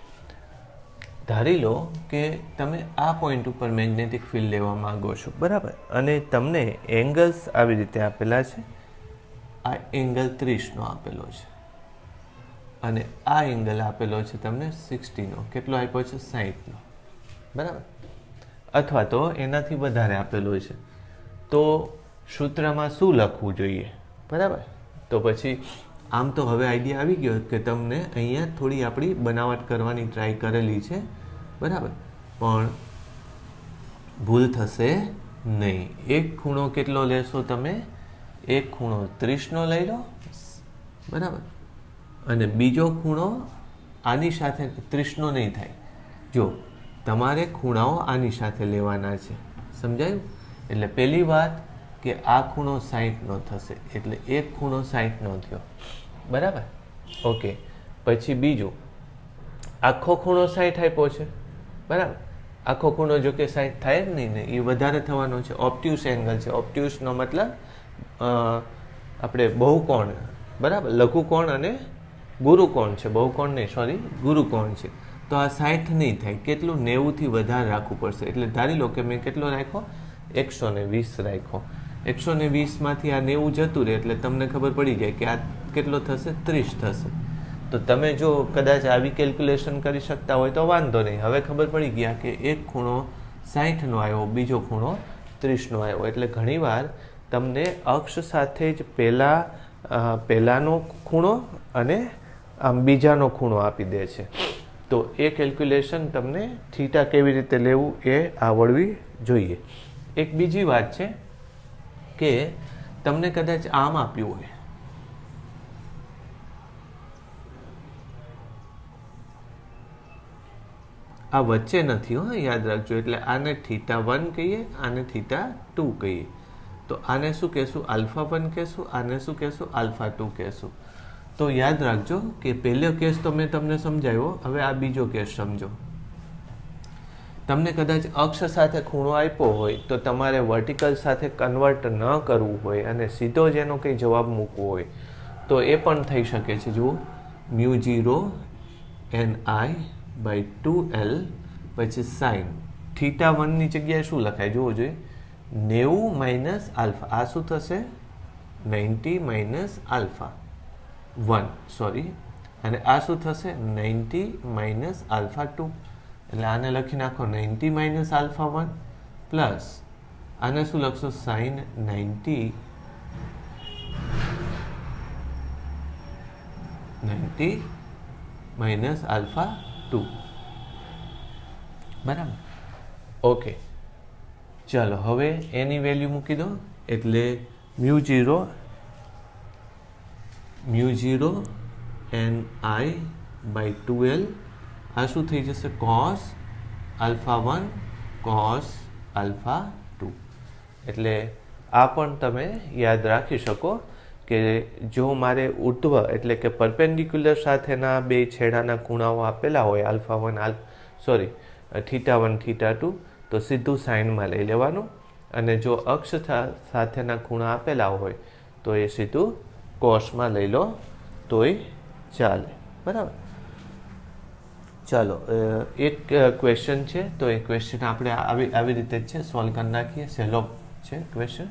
ધારી લો કે તમે આ પોઈન્ટ ઉપર મેગ્નેટિક ફિલ્ડ લેવા માંગો છો. બરાબર? અને તમને એંગલ્સ આવી રીતે આપેલા છે. આ એંગલ ત્રીસનો આપેલો છે અને આ એંગલ આપેલો છે તમને સિક્સટીનો. કેટલો આપ્યો છે? સાહીઠનો. બરાબર? અથવા તો એનાથી વધારે આપેલો છે. તો સૂત્રમાં શું લખવું જોઈએ? બરાબર? તો પછી આમ તો હવે આઈડિયા આવી ગયો કે તમને અહીંયા થોડી આપણી બનાવટ કરવાની ટ્રાય કરેલી છે. બરાબર? પણ ભૂલ થશે નહીં. એક ખૂણો કેટલો લેશો તમે? એક ખૂણો ત્રીસનો લઈ લો. બરાબર? અને બીજો ખૂણો આની સાથે ત્રીસનો નહીં થાય. જો તમારે ખૂણાઓ આની સાથે લેવાના છે. સમજાયું? એટલે પહેલી વાત કે આ ખૂણો સાહીઠનો થશે એટલે એક ખૂણો સાહીઠનો થયો. બરાબર? ઓકે. પછી બીજું, આખો ખૂણો સાહીઠ આપ્યો છે. બરાબર? આખો ખૂણો જો કે સાહીઠ થાય જ નહીં ને, એ વધારે થવાનો છે. ઓબ્ટ્યુસ એંગલ છે. ઓબ્ટ્યુસનો મતલબ આપણે બહુકોણ. બરાબર? લઘુકોણ અને ગુરુકોણ છે. બહુકોણ નહીં, સોરી, ગુરુકોણ છે. તો આ સાહીઠ નહીં થાય. કેટલું? નેવુંથી વધારે રાખવું પડશે. એટલે ધારી લો કે મેં કેટલો રાખ્યો? એકસો ને વીસ રાખ્યો. એકસો ને વીસમાંથી આ નેવું જતું રહે એટલે તમને ખબર પડી જાય કે આ કેટલો થશે? ત્રીસ થશે. તો તમે જો કદાચ આવી કેલ્ક્યુલેશન કરી શકતા હોય તો વાંધો નહીં. હવે ખબર પડી ગયા કે એક ખૂણો સાહીઠનો આવ્યો, બીજો ખૂણો ત્રીસનો આવ્યો. એટલે ઘણીવાર તમને અક્ષ સાથે જ પહેલા પહેલાનો ખૂણો અને આમ બીજાનો ખૂણો આપી દે છે. તો એ કેલ્ક્યુલેશન તમને થીટા કેવી રીતે લેવું એ આવડવી જોઈએ. એક બીજી વાત છે કે તમને કદાચ આમ આપ્યું હોય, આ વચ્ચે નથી હો, યાદ રાખજો. એટલે આને થીટા વન કહીએ, આને થીટા ટુ કહીએ. તો આને શું કહેશું? આલ્ફા વન કહેશું. આને શું કહેશું? આલ્ફા ટુ કહેશું. તો યાદ રાખજો કે પહેલો કેસ તો મેં તમને સમજાવ્યો. હવે આ બીજો કેસ સમજો. તમને કદાચ અક્ષ સાથે ખૂણો આપ્યો હોય તો તમારે વર્ટિકલ સાથે કન્વર્ટ ન કરવું હોય અને સીધો જ એનો કંઈ જવાબ મૂકવો હોય તો એ પણ થઈ શકે છે. જુઓ, mu zero N I by two l પછી સાઇન થીટા વનની જગ્યાએ શું લખાય જોવો જોઈએ નેવું માઇનસ આલ્ફા આ શું થશે ninety minus alpha one sorry અને આ શું થશે નાઇન્ટી માઇનસ આલ્ફા ટુ એટલે આને લખી નાખો ninety minus alpha one plus આને શું લખશો sine ninety ninety minus alpha two બરાબર ઓકે ચાલો હવે એની વેલ્યુ મૂકી દો એટલે mu zero mu zero N I by two L આ શું થઈ જશે cos alpha one cos alpha two એટલે આ પણ તમે યાદ રાખી શકો કે જો મારે ઉર્ધ્વ એટલે કે પરપેન્ડિક્યુલર સાથેના બે છેડાના ખૂણાઓ આપેલા હોય આલ્ફા વન આલ sorry theta one theta two તો સીધું સાઇનમાં લઈ લેવાનું અને જો અક્ષ સાથેના ખૂણા આપેલા હોય તો એ સીધું કોસમાં લઈ લો તોય ચાલે બરાબર ચાલો એક ક્વેશ્ચન છે તો એ ક્વેશ્ચન આપણે આવી આવી રીતે જ છે સોલ્વ કરી નાખીએ સહેલો છે ક્વેશ્ચન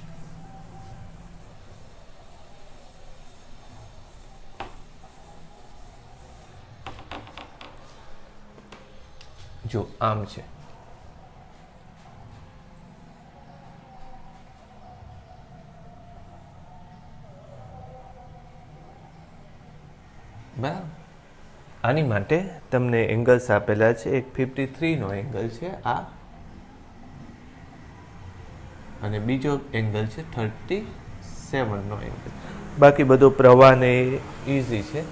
જો આમ છે બરાબર આની માટે તમને એંગલ્સ આપેલા છે એક ફિફ્ટી થ્રી નો એંગલ છે આ અને બીજો એંગલ છે થર્ટી સેવન નો એંગલ બાકી બધો પ્રવાહ ને ઈઝી છે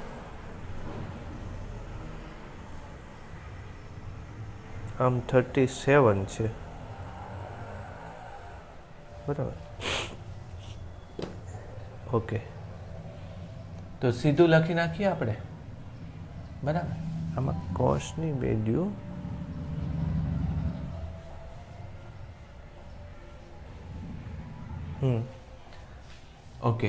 આમ થર્ટી સેવન છે બરાબર ઓકે તો સીધું લખી નાખીએ આપણે બરાબર આમાં કોસની વેલ્યુ હમ ઓકે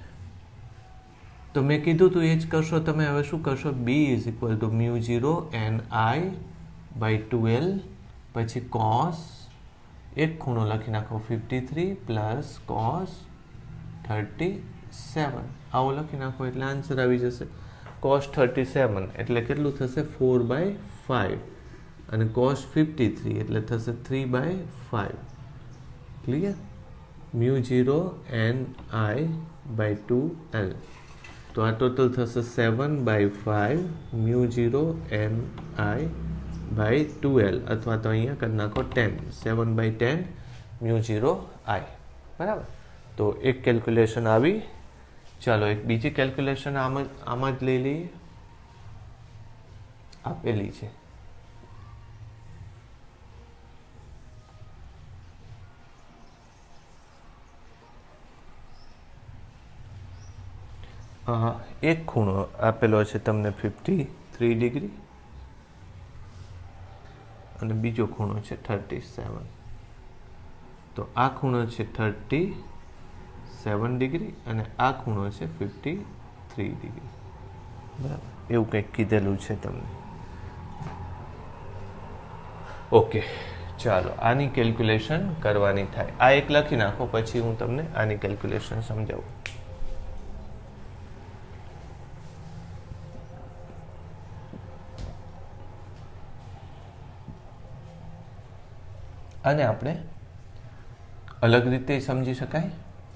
તો મેં કીધું તું એ જ કરશો તમે હવે શું કરશો B is equal to mu zero N I by two l પછી કોસ એક ખૂણો લખી નાખો fifty three plus cos thirty seven આવો લખી નાખો એટલે આન્સર આવી જશે કોસ થર્ટી સેવન એટલે કેટલું થશે ફોર બાય ફાઇવ અને કોસ ફિફ્ટી થ્રી એટલે થશે three by five clear mu zero N I by two l તો આ ટોટલ થશે seven by five mu zero N I by two l અથવા તો અહીંયા કરી નાખો ten seven by ten mu zero I બરાબર તો એક કેલ્ક્યુલેશન આવી ચાલો એક બીજી કેલ્ક્યુલેશન આમ જ આમ જ લઈ લઈએ આપેલી છે એક ખૂણો આપેલો છે તમને ફિફ્ટી થ્રી ડિગ્રી અને બીજો ખૂણો છે થર્ટી સેવન તો આ ખૂણો છે થર્ટી સેવન ડિગ્રી અને આ ખૂણો છે ફિફ્ટી થ્રી ડિગ્રી બરાબર એવું કંઈક કીધેલું છે તમને ઓકે ચાલો આની કેલ્ક્યુલેશન કરવાની થાય આ એક લખી નાખો પછી હું તમને આની કેલ્ક્યુલેશન સમજાવું અને આપણે અલગ રીતે સમજી શકાય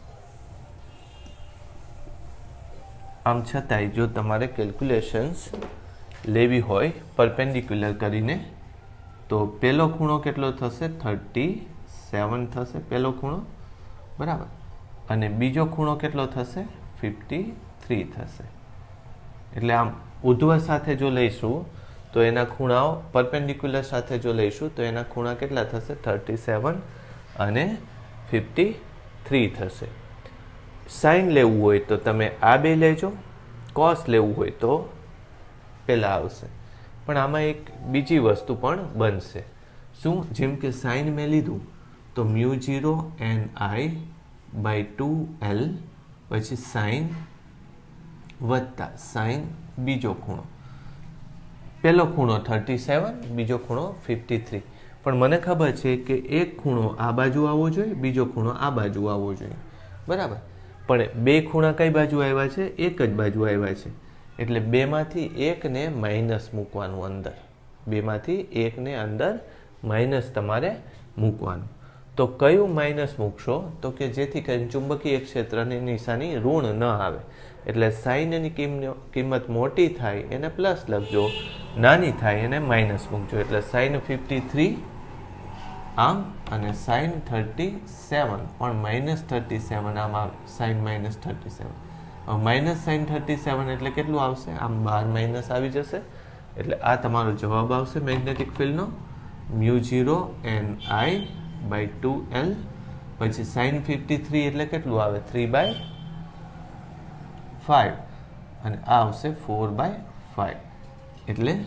આમ છતાંય જો તમારે કેલ્ક્યુલેશન્સ લેવી હોય પરપેન્ડિક્યુલર કરીને તો પહેલો ખૂણો કેટલો થશે થર્ટી સેવન થશે પહેલો ખૂણો બરાબર અને બીજો ખૂણો કેટલો થશે ફિફ્ટી થ્રી થશે એટલે આમ ઉધ્વ સાથે જો લઈશું તો એના ખૂણાઓ પરપેન્ડિક્યુલર સાથે જો લઈશું તો એના ખૂણા કેટલા થશે થર્ટી સેવન અને ફિફ્ટી થ્રી થશે સાઇન લેવું હોય તો તમે આ બે લેજો કોસ લેવું હોય તો પહેલાં આવશે પણ આમાં એક બીજી વસ્તુ પણ બનશે શું જેમ કે સાઇન મેં લીધું તો mu zero N I by two l પછી સાઇન વત્તા સાઇન બીજો ખૂણો પહેલો ખૂણો થર્ટી સેવન, બીજો ખૂણો ફિફ્ટી થ્રી. પણ મને ખબર છે કે એક ખૂણો આ બાજુ આવવો જોઈએ, બીજો ખૂણો આ બાજુ આવવો જોઈએ, બરાબર. પણ બે ખૂણા કઈ બાજુ આવ્યા છે? એક જ બાજુ આવ્યા છે. એટલે બેમાંથી એકને માઇનસ મૂકવાનું અંદર. બેમાંથી એકને અંદર માઇનસ તમારે મૂકવાનું. તો કયું માઇનસ મૂકશો? તો કે જેથી કરીને ચુંબકીય ક્ષેત્રની નિશાની ઋણ ન આવે. એટલે સાઇનની કિંમત મોટી થાય એને પ્લસ લખજો, નાની થાય એને માઇનસ મૂકજો. એટલે સાઇન ફિફ્ટી થ્રી આમ અને સાઇન થર્ટી સેવન પણ માઇનસ થર્ટી સેવન આમ આવે. Sine minus thirty seven. હવે માઇનસ સાઇન થર્ટી સેવન એટલે કેટલું આવશે? આમ બાર માઇનસ આવી જશે. એટલે આ તમારો જવાબ આવશે મેગ્નેટિક ફિલ્ડનો, mu zero N I by two l. પછી સાઇન ફિફ્ટી થ્રી એટલે કેટલું આવે? Three by five. અને આ આવશે ફોર બાય ફાઈવ. એટલે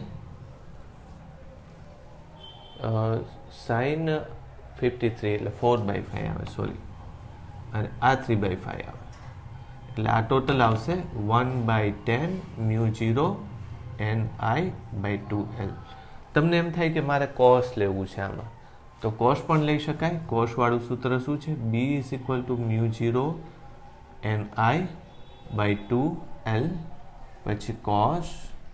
સાઇન ફિફ્ટી થ્રી એટલે ફોર બાય ફાઈવ આવે, સોરી. અને આ થ્રી બાય ફાઈવ આવે. એટલે આ ટોટલ આવશે one by ten mu zero N I by two l. તમને એમ થાય કે મારે કોસ લેવું છે આમાં, તો કોસ પણ લઈ શકાય. કોસવાળું સૂત્ર શું છે? B is equal to mu zero N I by two l. પછી cos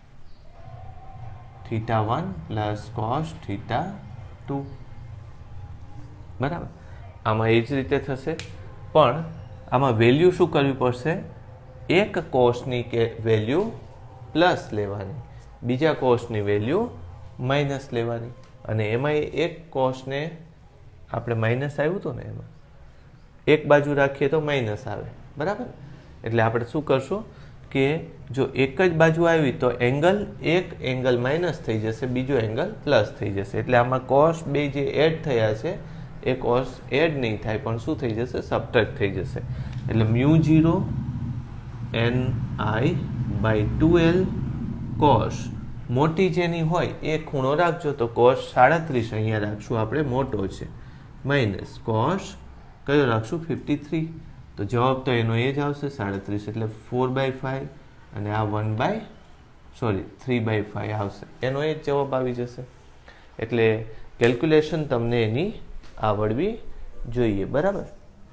theta one plus cos theta two, બરાબર. આમાં એ જ રીતે થશે. પણ આમાં વેલ્યુ શું કરવી પડશે? એક કોસની કે વેલ્યુ પ્લસ લેવાની, બીજા કોસની વેલ્યુ માઇનસ લેવાની. અને એમાં એક કોસને આપણે માઇનસ આવ્યું હતું ને, એમાં એક બાજુ રાખીએ તો માઇનસ આવે, બરાબર. એટલે આપણે શું કરશું કે જો એક જ બાજુ આવી તો એંગલ એક એંગલ માઇનસ થઈ જશે, બીજો એંગલ પ્લસ થઈ જશે. એટલે આમાં કોસ બે જે એડ થયા છે એ કોસ એડ નહીં થાય, પણ શું થઈ જશે? સબટ્રેક્ટ થઈ જશે. એટલે mu zero N I by two l cos મોટી જેની હોય એ ખૂણો રાખજો. તો કોસ સાડત્રીસ અહીંયા રાખશું આપણે, મોટો છે, માઇનસ કોસ કયો રાખશું? Fifty three. તો જવાબ તો એનો એ જ આવશે સાડત્રીસ. એટલે ફોર બાય ફાઈવ અને આ one by sorry three by five આવશે. એનો એ જ જવાબ આવી જશે. એટલે કેલ્ક્યુલેશન તમને એની આવડવી જોઈએ, બરાબર.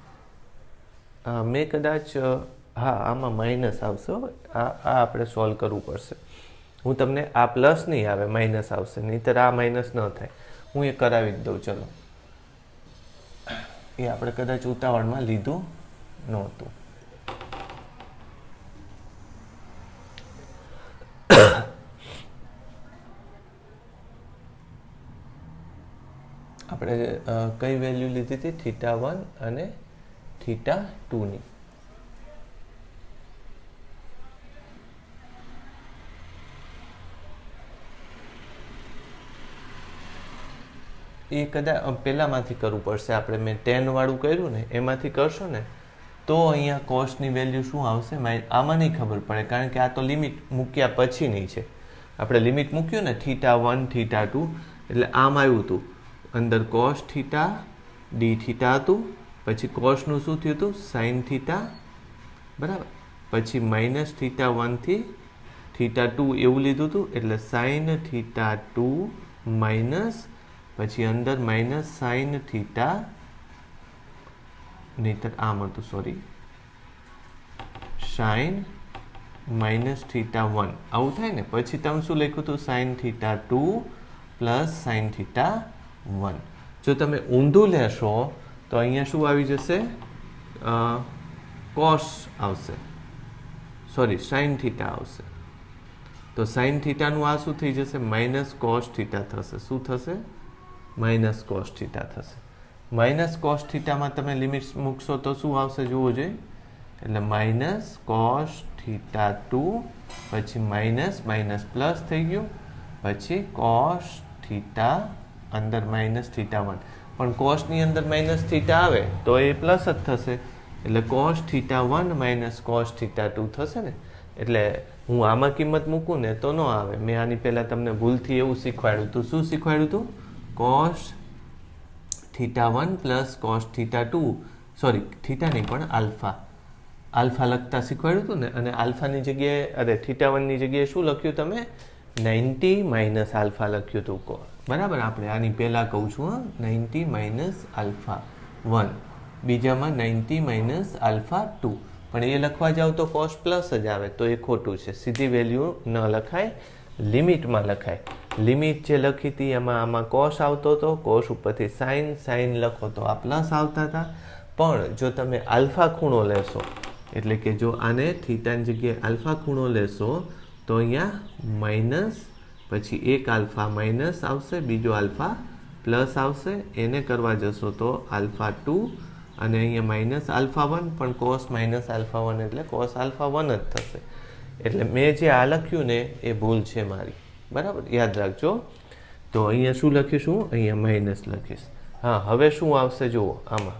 મેં કદાચ હા આમાં માઇનસ આવશે. આ આ આપણે સોલ્વ કરવું પડશે. હું તમને આ પ્લસ નહીં આવે, માઇનસ આવશે. નહીંતર આ માઇનસ ન થાય. હું એ કરાવી જ દઉં. ચલો, એ આપણે કદાચ ઉતાવળમાં લીધું નહોતું. આપણે કઈ વેલ્યુ લીધી હતી? થીટા વન અને થીટા ટુની. એ કદાચ પહેલાંમાંથી કરવું પડશે આપણે. મેં ટેન વાળું કર્યું ને એમાંથી કરશો ને તો અહીંયા કોસ્ટની વેલ્યુ શું આવશે? આમાં નહીં ખબર પડે, કારણ કે આ તો લિમિટ મૂક્યા પછીની છે. આપણે લિમિટ મૂક્યું ને થીટા વન થીટા ટુ, એટલે આમ આવ્યું હતું અંદર કોસ થીટા ડી થીટા હતું. પછી કોસનું શું થયું હતું? સાઇન થીટા, બરાબર. પછી માઇનસ થીટા વનથી થીટા ટુ એવું લીધું હતું. એટલે સાઇન થીટા ટુ માઇનસ પછી અંદર માઇનસ સાઇન થીટા, નહીતર આમ હતું, sorry, sine minus theta one આવું થાય ને. પછી તમે શું લખ્યું હતું? Sine theta two plus sine theta one. જો તમે ઊંધું લેશો તો અહીંયા શું આવી જશે? કોસ આવશે, સોરી સાઇન થીટા આવશે. તો સાઇન થીટાનું આ શું થઈ જશે? માઇનસ કોસ થીટા થશે. શું થશે? માઇનસ કોસ થીટા થશે. માઇનસ કોસ થીટામાં તમે લિમિટ્સ મૂકશો તો શું આવશે? જુઓ જોઈએ. એટલે માઇનસ કોસ થીટા ટુ પછી માઇનસ માઇનસ પ્લસ થઈ ગયું. પછી કોસ થીટા અંદર માઇનસ થીટા વન. પણ કોસની અંદર માઇનસ થીટા આવે તો એ પ્લસ જ થશે. એટલે cos theta one minus cos theta two થશે ને. એટલે હું આમાં કિંમત મૂકું ને તો ન આવે. મેં આની પહેલાં તમને ભૂલથી એવું શીખવાડ્યું હતું. શું શીખવાડ્યું હતું? Cos theta one plus cos theta two, sorry theta નહીં પણ આલ્ફા આલ્ફા લખતા શીખવાડ્યું હતું ને. અને આલ્ફાની જગ્યાએ અરે થીટા વનની જગ્યાએ શું લખ્યું તમે? નાઇન્ટી માઇનસ આલ્ફા લખ્યું હતું કો બરાબર. આપણે આની પહેલાં કહું છું હા, નાઇન્ટી માઇનસ આલ્ફા વન, બીજામાં નાઇન્ટી માઇનસ આલ્ફા ટુ, પણ એ લખવા જાવ તો કોસ પ્લસ જ આવે, તો એ ખોટું છે. સીધી વેલ્યુ ન લખાય, લિમિટમાં લખાય. લિમિટ જે લખી હતી એમાં આમાં કોસ આવતો હતો, કોસ ઉપરથી સાઇન, સાઇન લખો તો આ પ્લસ આવતા હતા. પણ જો તમે આલ્ફા ખૂણો લેશો, એટલે કે જો આને થીટાની જગ્યાએ આલ્ફા ખૂણો લેશો તો અહીંયા માઇનસ, પછી એક આલ્ફા માઇનસ આવશે, બીજો આલ્ફા પ્લસ આવશે. એને કરવા જશો તો આલ્ફા ટુ અને અહીંયા માઇનસ આલ્ફા વન, પણ કોસ માઇનસ આલ્ફા વન એટલે કોસ આલ્ફા વન જ થશે. એટલે મેં જે આ લખ્યું ને એ ભૂલ છે મારી, બરાબર, યાદ રાખજો. તો અહીંયા શું લખીશું? અહીંયા માઇનસ લખીશ. હા, હવે શું આવશે જુઓ આમાં,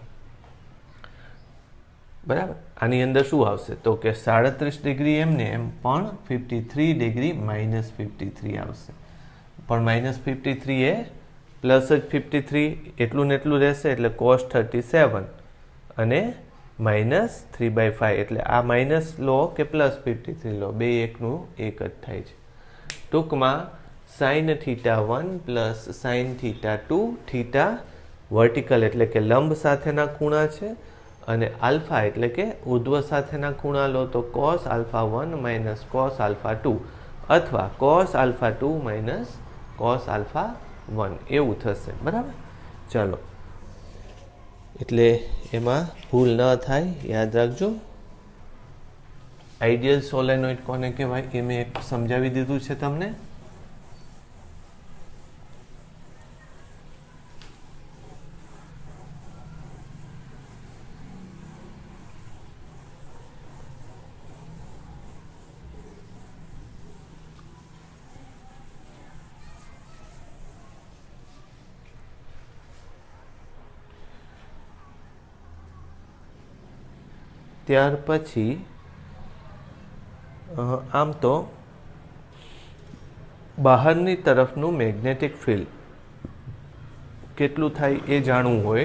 બરાબર. આની અંદર શું આવશે તો કે સાડત્રીસ ડિગ્રી એમને એમ, પણ fifty three degree minus fifty three આવશે. પણ માઇનસ ફિફ્ટી થ્રી એ પ્લસ જ ફિફ્ટી થ્રી એટલું ને એટલું રહેશે, એટલે કોસ થર્ટી સેવન અને માઇનસ થ્રી બાય ફાઈવ, એટલે આ માઇનસ લો કે પ્લસ ફિફ્ટી થ્રી લો, બે એકનું એક જ થાય છે. ટૂંકમાં sine theta one plus sine theta two, theta vertical એટલે કે લંબ સાથેના ખૂણા છે, અને આલ્ફા એટલે કે ઉર્ધ્વ સાથેના ખૂણા લો તો cos alpha one minus cos alpha two, અથવા cos alpha two minus cos alpha one, એવું થશે, બરાબર. ચાલો, એટલે એમાં ભૂલ ન થાય, યાદ રાખજો. આઈડિયલ સોલેનોઇડ કોને કહેવાય એ મેં એક સમજાવી દીધું છે તમને. ત્યાર પછી આમ તો બહારની તરફનું મેગ્નેટિક ફિલ્ડ કેટલું થાય એ જાણવું હોય.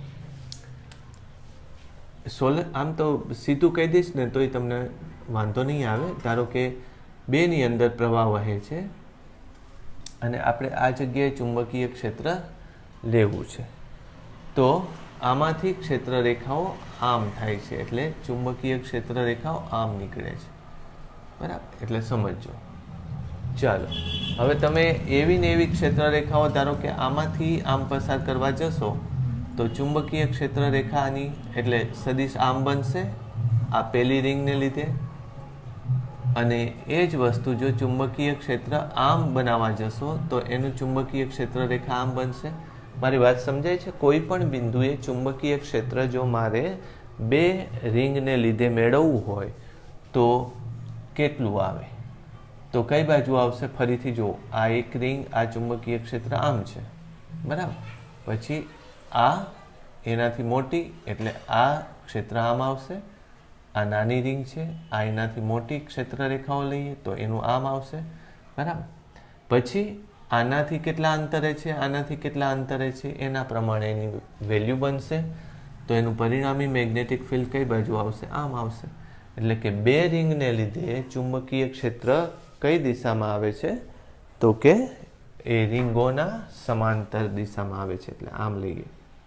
સોલર આમ તો સીધું કહી દઈશ ને તોય તમને વાંધો નહીં આવે. ધારો કે બેની અંદર પ્રવાહ વહે છે અને આપણે આ જગ્યાએ ચુંબકીય ક્ષેત્ર લેવું છે, તો આમાંથી ક્ષેત્ર રેખાઓ આમ થાય છે, એટલે ચુંબકીય ક્ષેત્ર રેખાઓ આમ નીકળે છે, બરાબર. એટલે સમજો. ચાલો, હવે તમે એવી ને એવી ક્ષેત્ર રેખાઓ ધારો કે આમાંથી આમ પસાર કરવા જશો તો ચુંબકીય ક્ષેત્ર રેખાની એટલે સદિશ આમ બનશે આ પહેલી રિંગને લીધે, અને એ જ વસ્તુ જો ચુંબકીય ક્ષેત્ર આમ બનાવવા જશો તો એનું ચુંબકીય ક્ષેત્ર રેખા આમ બનશે. મારી વાત સમજાય છે? કોઈ પણ બિંદુએ ચુંબકીય ક્ષેત્ર જો મારે બે રિંગને લીધે મેળવવું હોય તો કેટલું આવે? તો કઈ બાજુ આવશે? ફરીથી જુઓ, આ એક રિંગ, આ ચુંબકીય ક્ષેત્ર આમ છે, બરાબર. પછી આ એનાથી મોટી એટલે આ ક્ષેત્ર આમ આવશે. આ નાની રિંગ છે, આ એનાથી મોટી ક્ષેત્ર રેખાઓ લઈએ તો એનું આમ આવશે, બરાબર. પછી આનાથી કેટલા અંતરે છે, આનાથી કેટલા અંતરે છે એના પ્રમાણે એની વેલ્યુ બનશે. તો એનું પરિણામી મેગ્નેટિક ફિલ્ડ કઈ બાજુ આવશે? આમ આવશે. એટલે કે બે રિંગને લીધે ચુંબકીય ક્ષેત્ર કઈ દિશામાં આવે છે? તો કે એ રિંગોના સમાંતર દિશામાં આવે છે, એટલે આમ લઈએ.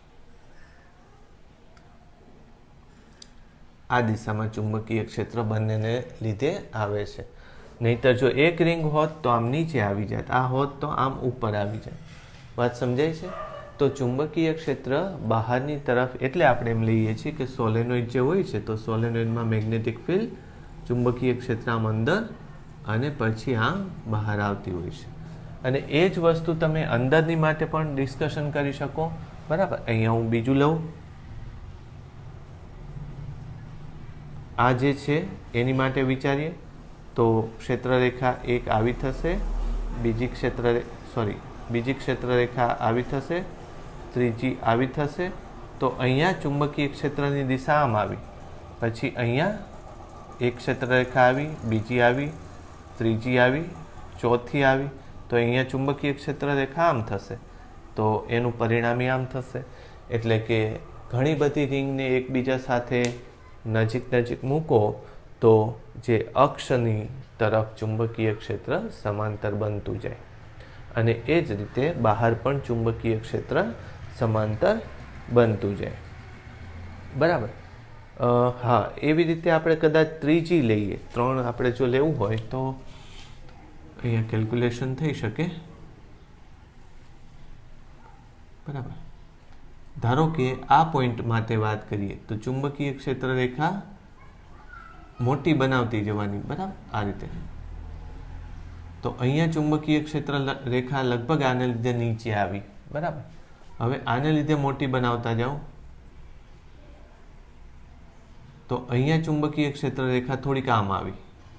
આ દિશામાં ચુંબકીય ક્ષેત્ર બંનેને લીધે આવે છે. નહીતર જો એક રિંગ હોત તો આમ નીચે આવી જાય, આ હોત તો આમ ઉપર આવી જાય. વાત સમજાય છે? તો ચુંબકીય ક્ષેત્ર બહારની તરફ, એટલે આપણે એમ લઈએ છીએ કે સોલેનોઇડ જે હોય છે તો સોલેનોઇડમાં મેગ્નેટિક ફિલ્ડ ચુંબકીય ક્ષેત્ર આમ અંદર અને પછી આમ બહાર આવતી હોય છે. અને એ જ વસ્તુ તમે અંદરની માટે પણ ડિસ્કશન કરી શકો, બરાબર. અહીંયા હું બીજું લઉં. આ જે છે એની માટે વિચારીએ તો ક્ષેત્રરેખા એક આવી થશે, બીજી ક્ષેત્ર સોરી બીજી ક્ષેત્રરેખા આવી થશે, ત્રીજી આવી થશે. તો અહીંયા ચુંબકીય ક્ષેત્રની દિશા આમ આવી, પછી અહીંયા એક ક્ષેત્રરેખા આવી, બીજી આવી, ત્રીજી આવી, ચોથી આવી. તો અહીંયા ચુંબકીય ક્ષેત્રરેખા આમ થશે, તો એનું પરિણામી આમ થશે. એટલે કે ઘણી બધી રિંગને એકબીજા સાથે નજીક નજીક મૂકો તો જે અક્ષની તરફ ચુંબકીય ક્ષેત્ર સમાંતર બનતું જાય અને એ જ રીતે બહાર પણ ચુંબકીય ક્ષેત્ર સમાંતર બનતું જાય. બરાબર. હા, એવી રીતે આપણે કદાચ ત્રીજી લઈએ, ત્રણ આપણે જો લેવું હોય તો અહીંયા કેલ્ક્યુલેશન થઈ શકે. બરાબર. ધારો કે આ પોઈન્ટ માટે વાત કરીએ તો ચુંબકીય ક્ષેત્ર રેખા મોટી બનાવતી જવાની. બરાબર, આ રીતે. તો અહીંયા ચુંબકીય ક્ષેત્ર રેખા લગભગ આને લીધે નીચે આવી. બરાબર. હવે આને લીધે મોટી બનાવતા જાઓ તો અહીંયા ચુંબકીય ક્ષેત્ર રેખા થોડીક આમ આવી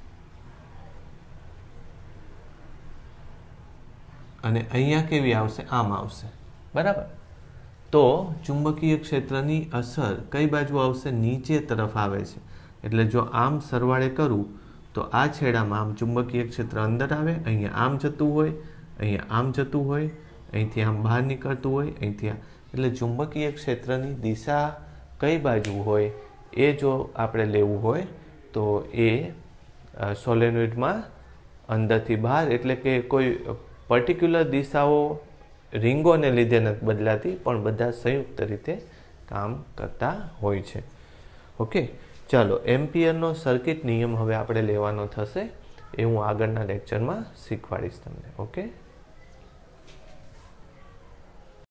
અને અહીંયા કેવી આવશે? આમ આવશે. બરાબર. તો ચુંબકીય ક્ષેત્રની અસર કઈ બાજુ આવશે? નીચે તરફ આવે છે. એટલે જો આમ સરવાળે કરું તો આ છેડામાં આમ ચુંબકીય ક્ષેત્ર અંદર આવે, અહીંયા આમ જતું હોય, અહીંયા આમ જતું હોય, અહીંથી આમ બહાર નીકળતું હોય, અહીંથી આ. એટલે ચુંબકીય ક્ષેત્રની દિશા કઈ બાજુ હોય એ જો આપણે લેવું હોય તો એ સોલેનોઇડમાં અંદરથી બહાર, એટલે કે કોઈ પર્ટિક્યુલર દિશાઓ રીંગોને લીધે નથી બદલાતી, પણ બધા સંયુક્ત રીતે કામ કરતા હોય છે. ઓકે, ચાલો એમ્પિયરનો સર્કિટ નિયમ હવે આપણે લેવાનો થશે, એ હું આગળના લેક્ચરમાં શીખવાડીશ તમને. ઓકે.